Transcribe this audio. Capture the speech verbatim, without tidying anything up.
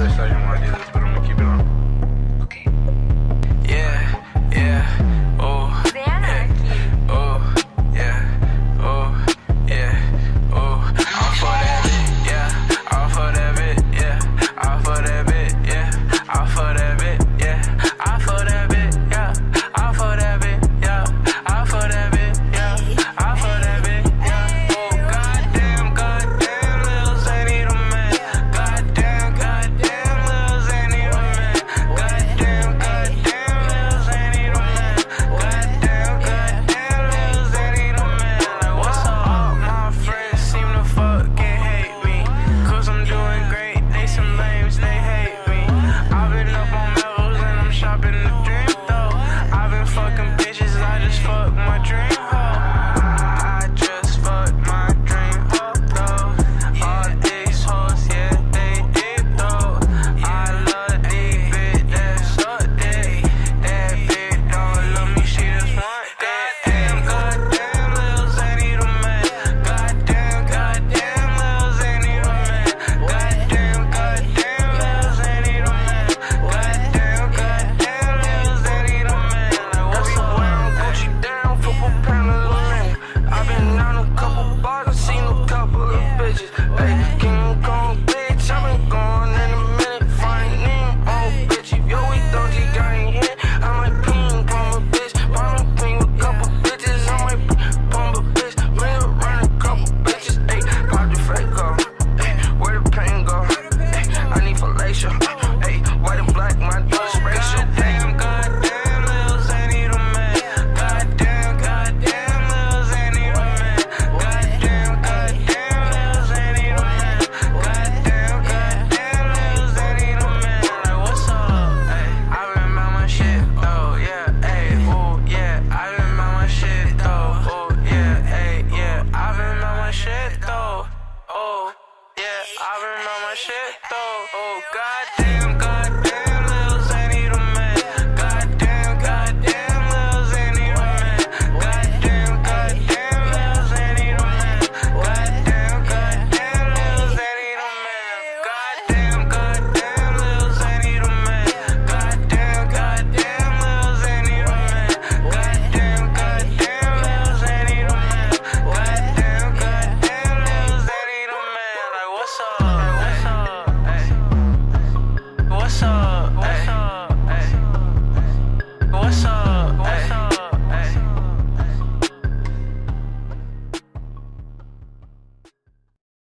let's say you want to do this, but I'm gonna keep it on. Okay. Yeah, yeah, oh, yeah, oh, yeah, oh, yeah, oh. All for that bit, yeah, all for that bit, yeah, all for that bit, yeah, all for that bit, yeah, all for that bit, yeah, all for that bit, yeah, all for that bit, yeah, all for that bit, yeah. Oh, goddamn, goddamn, Lil Zany the man. Goddamn, goddamn, Lil Zany the man. Goddamn, goddamn, Lil Zany the man. Goddamn, goddamn, Lil Zany the man. Like, what's up? All my friends seem to fucking hate me, cause I'm doing great. They some lames, they hate me. I've been up on levels and I'm shopping the dream though. I've been fucking bitches, I just fuck my dream hoe. I just fuck my dream hoe though. All these hoes, yeah, they deep though. I love these bitch that suck dick. That bitch don't love me, she just want that. Goddamn, goddamn, Lil Zany the man. Goddamn, goddamn, Lil Zany the man. Goddamn, goddamn, Lil Zany the man. Goddamn, goddamn, Lil Zany the man. Like, what's up? Wearing Gucci down, football panel man. I've been on a couple bars, I seen a couple of bitches. Hey, King Kong bitch, I've been gone in a minute. Finding old bitch, yo, we thought you got in here. I might ping pong a bitch, bottom ping with a couple bitches. I might pump a bitch, man, run a couple bitches. Hey, pop the fake go. Hey, where the pain go? Hey, I need fellatio. Hey, white and black, my dog's racial. Damn, goddamn, Lil Zany the man. Goddamn, goddamn, Lil Zany the man. Goddamn, goddamn, Lil Zany the man. Goddamn, goddamn, Lil Zany the man. Like, what's up? Hey, I been about my shit though, yeah, hey, ooh, yeah. I been about my shit though, ooh, yeah, hey, yeah. I been about my shit though, oh, yeah. I been about my shit though, oh, goddamn.